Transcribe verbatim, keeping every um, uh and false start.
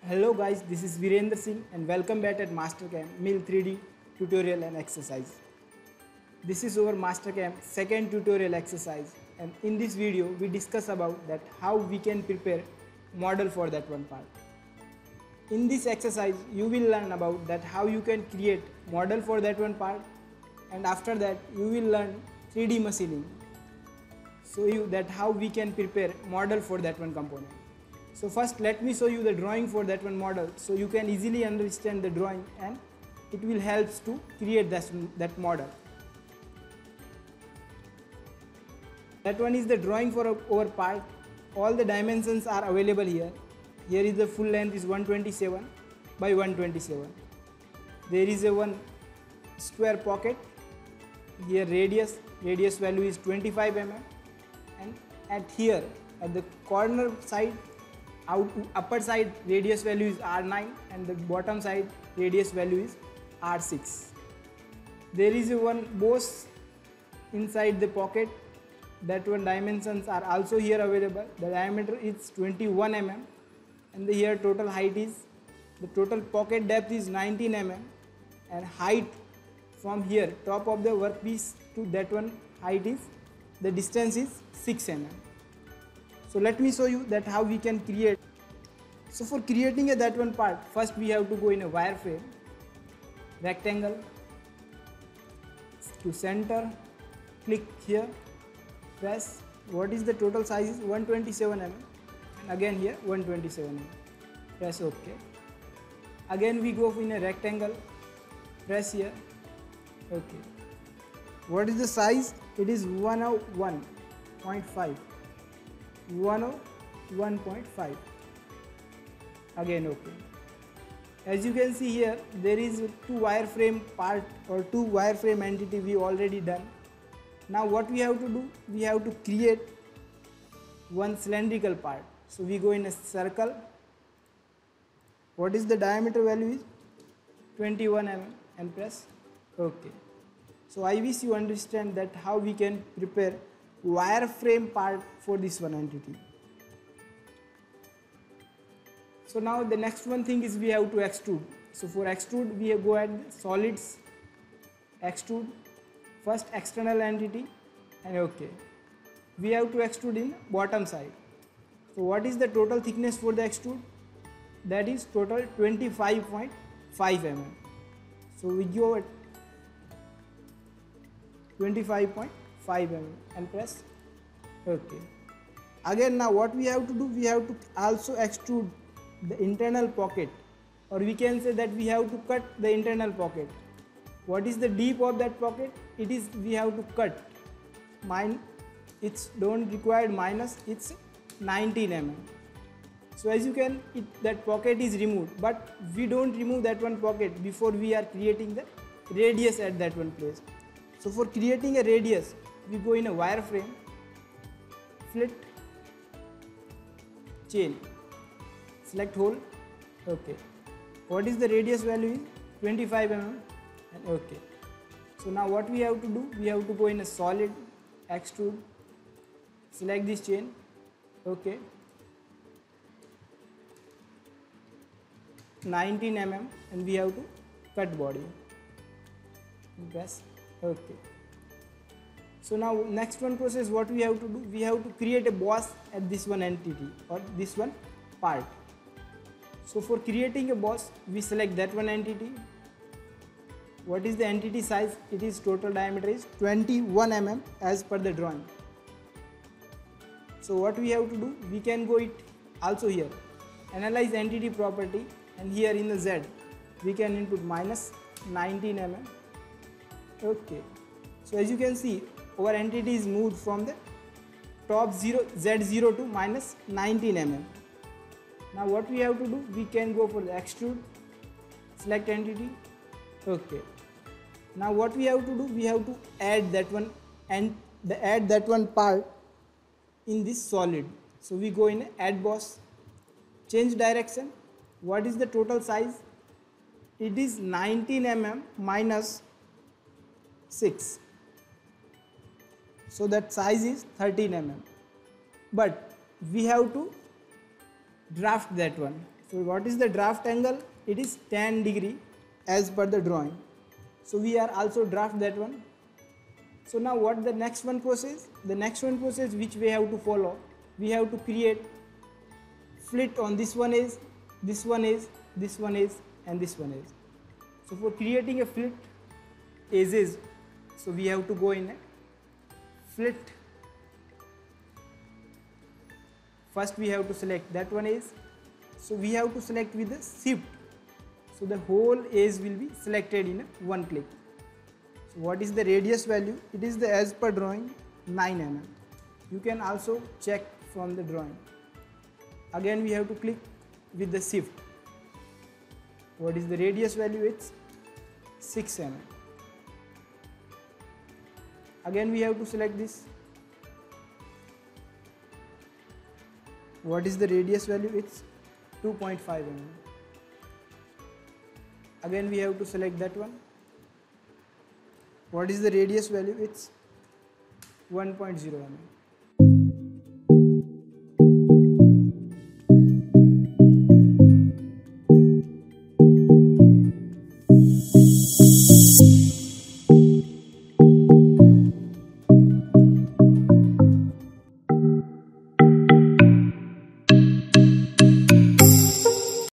Hello guys, this is Virendra Singh and welcome back at Mastercam Mill three D tutorial and exercise. This is our Mastercam second tutorial exercise, and in this video we discuss about that how we can prepare model for that one part. In this exercise you will learn about that how you can create model for that one part, and after that you will learn three D machining. Show you that how we can prepare model for that one component. So first let me show you the drawing for that one model so you can easily understand the drawing and it will help to create that, that model. That one is the drawing for our part. All the dimensions are available here. Here is the full length is one twenty-seven by one twenty-seven. There is a one square pocket. Here radius, radius value is twenty-five millimeters, and at here at the corner side, out upper side radius value is R nine and the bottom side radius value is R six. There is a one boss inside the pocket. That one dimensions are also here available. The diameter is twenty-one millimeters and the here total height is, the total pocket depth is nineteen millimeters, and height from here top of the workpiece to that one height is, the distance is six millimeters. So let me show you that how we can create. So for creating a that one part, first we have to go in a wireframe, rectangle, to center, click here, press. What is the total size is one twenty-seven millimeters, and again here one twenty-seven millimeters. Press OK. Again we go in a rectangle, press here, OK. What is the size? It is one oh one point five. one oh one point five. Again OK. As you can see here, there is two wireframe part or two wireframe entity we already done. Now what we have to do, we have to create one cylindrical part. So we go in a circle. What is the diameter value is twenty-one millimeters, and press OK. So I wish you understand that how we can prepare wireframe part for this one entity. So now the next one thing is we have to extrude. So for extrude we go at solids, extrude, first external entity, and OK. We have to extrude in bottom side. So what is the total thickness for the extrude? That is total twenty-five point five millimeters. So we go at twenty-five point five millimeters and press OK. Again now what we have to do, we have to also extrude the internal pocket, or we can say that we have to cut the internal pocket. What is the deep of that pocket? It is we have to cut. Mine, it's don't require minus, it's nineteen millimeters. So as you can, it, that pocket is removed, but we don't remove that one pocket before we are creating the radius at that one place. So for creating a radius, we go in a wireframe, flit, chain, select hole, OK. What is the radius value? twenty-five millimeters, and OK. So now what we have to do, we have to go in a solid, extrude, select this chain, OK. nineteen millimeters, and we have to cut body, press OK. So now next one process, what we have to do, we have to create a boss at this one entity or this one part. So for creating a boss, we select that one entity. What is the entity size? It is total diameter is twenty-one millimeters as per the drawing. So what we have to do, we can go it also here, analyze entity property, and here in the Z we can input minus nineteen millimeters. OK. So as you can see, our entity is moved from the top zero Z zero to minus nineteen millimeters. Now what we have to do, we can go for the extrude, select entity, OK. Now what we have to do, we have to add that one and the add that one part in this solid. So we go in add boss, change direction. What is the total size? It is nineteen millimeters minus six. So that size is thirteen millimeters. But we have to draft that one. So what is the draft angle? It is ten degree as per the drawing. So we are also draft that one. So now what the next one process? The next one process which we have to follow, we have to create flit on this one is, this one is, this one is, and this one is. So for creating a flit edges, so we have to go in a flit. First we have to select that one is, so we have to select with the shift. So the whole edge will be selected in a one click. So what is the radius value? It is the as per drawing nine millimeters. You can also check from the drawing. Again we have to click with the shift. What is the radius value? It's six millimeters. Again we have to select this. What is the radius value? It's two point five millimeters. Again we have to select that one. What is the radius value? It's one point zero millimeters.